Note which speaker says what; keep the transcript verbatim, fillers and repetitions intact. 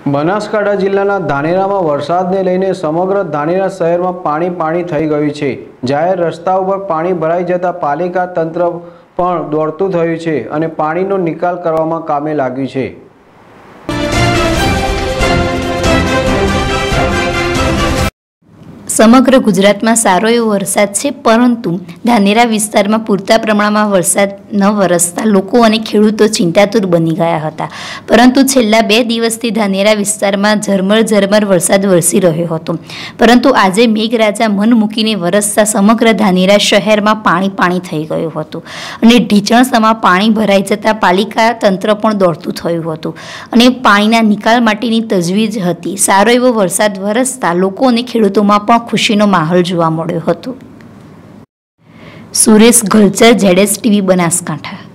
Speaker 1: બનાસકાંઠા જિલ્લાના ધાનેરામાં વરસાદને લઈને સમગ્ર ધાનેરા શહેરમાં પાણી પાણી થઈ ગયું છે। જાહેર રસ્તા ઉપર પાણી ભરાઈ જતા પાલિકા તંત્ર પણ દોડતું થયું છે અને પાણીનો નિકાલ કરવામાં કામે લાગ્યું છે।
Speaker 2: સમગ્ર ગુજરાતમાં સારો એવો વરસાદ છે, પરંતુ ધાનેરા વિસ્તારમાં પૂરતા પ્રમાણમાં વરસાદ ન વરસતા લોકો અને ખેડૂતો ચિંતાતુર બની ગયા હતા। પરંતુ છેલ્લા બે દિવસથી ધાનેરા વિસ્તારમાં ઝરમર ઝરમર વરસાદ વરસી રહ્યો હતો, પરંતુ આજે મેઘરાજા મન મૂકીને વરસતા સમગ્ર ધાનેરા શહેરમાં પાણી પાણી થઈ ગયું હતું અને ઢીચણસામાં પાણી ભરાઈ જતાં પાલિકા તંત્ર પણ દોડતું થયું હતું અને પાણીના નિકાલ માટેની તજવીજ હતી। સારો એવો વરસાદ વરસતા લોકો અને ખેડૂતોમાં પણ ખુશીનો માહોલ જોવા મળ્યો હતો। Suresh Galchar, Z S TV, Banaskantha.